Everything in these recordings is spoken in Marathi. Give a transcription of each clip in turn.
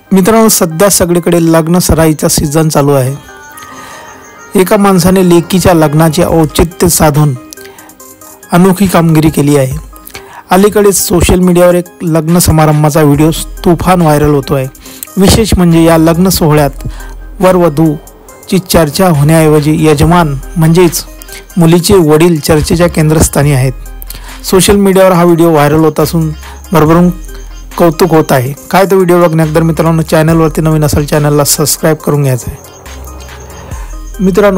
मित्रांनो, सध्या सगळीकडे लग्न सराईचा सीझन चालू आहे। एका माणसाने लेकीच्या लग्नाचे औचित्य साधून अनोखी कामगिरी केली आहे। अलीकडेच सोशल मीडियावर एक लग्न समारंभाचा व्हिडिओ तुफान व्हायरल होतो आहे। विशेष म्हणजे या लग्न सोहळ्यात वरवधूची चर्चा होण्याऐवजी यजमान म्हणजेच मुलीचे वडील चर्चेच्या केंद्रस्थानी आहेत। सोशल मीडियावर हा व्हिडिओ व्हायरल होत असून भरभरून कौतुक होत आहे। काय तो व्हिडिओ बघण्याअगोदर मित्रांनो, चॅनलवरती नवीन असेल चॅनलला सबस्क्राइब करून घ्यायचं आहे। मित्रांनो,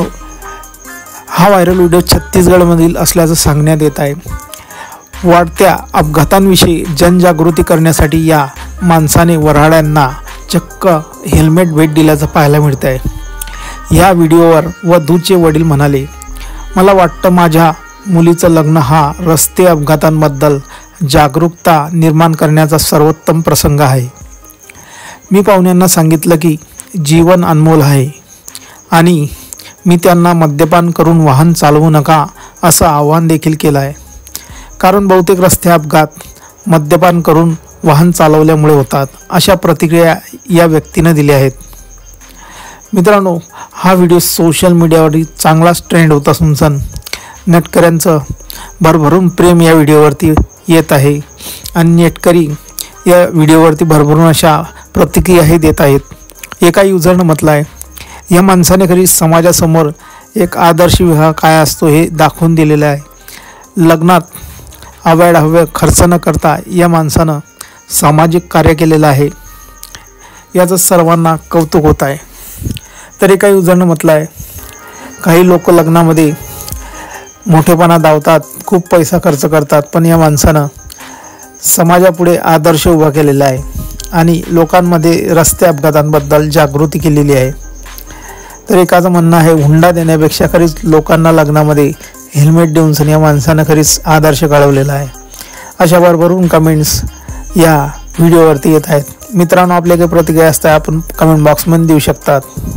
हा व्हायरल व्हिडिओ छत्तीसगडमधील असल्याचं सांगण्यात येत आहे। वाढत्या अपघातांविषयी जनजागृती करण्यासाठी या माणसाने वऱ्हाड्यांना चक्क हेल्मेट भेट दिल्याचं पाहायला मिळत आहे। या व्हिडिओवर वधूचे वडील म्हणाले, मला वाटतं माझ्या मुलीचं लग्न हा रस्ते अपघातांबद्दल जागरूकता निर्माण करण्याचा सर्वोत्तम प्रसंग आहे। मी पाहुण्यांना सांगितलं की जीवन अनमोल आहे आणि मी त्यांना मद्यपान करून वाहन चालवू नका असं आवाहन देखील केलं आहे। कारण बहुतेक रस्ते अपघात मद्यपान करून वाहन चालवल्यामुळे होतात, अशा प्रतिक्रिया या व्यक्तीने दिल्या आहेत। मित्रांनो, हा व्हिडिओ सोशल मीडियावर चांगलाच ट्रेंड होत असून नेटकऱ्यांचं भरभरून प्रेम या व्हिडिओवरती येत आहे आणि नेटकरी या व्हिडिओवरती भरभरून अशा प्रतिक्रियाही देत आहेत। एका युजरनं म्हटलं आहे, या माणसाने खरी समाजासमोर एक आदर्श विवाह काय असतो हे दाखवून दिलेलं आहे। लग्नात अवाढव्य खर्च न करता या माणसानं सामाजिक कार्य केलेलं आहे, याचं सर्वांना कौतुक होत आहे। तर एका युजरनं म्हटलं आहे, काही लोक लग्नामध्ये मोठेपणा दावतात, खूप पैसा खर्च करतात, पण या माणसानं समाजापुढे आदर्श उभा केलेला आहे आणि लोकांमध्ये रस्ते अपघातांबद्दल जागृती केलेली आहे। तर एकाचं म्हणणं आहे, हुंडा देण्यापेक्षा खरीच लोकांना लग्नामध्ये हेल्मेट देऊन या माणसानं खरीच आदर्श घडवलेला आहे। अशा भरभरून कमेंट्स या व्हिडिओवरती येत आहेत। मित्रांनो, आपल्या काही प्रतिक्रिया असतात आपण कमेंट बॉक्समध्ये देऊ शकतात।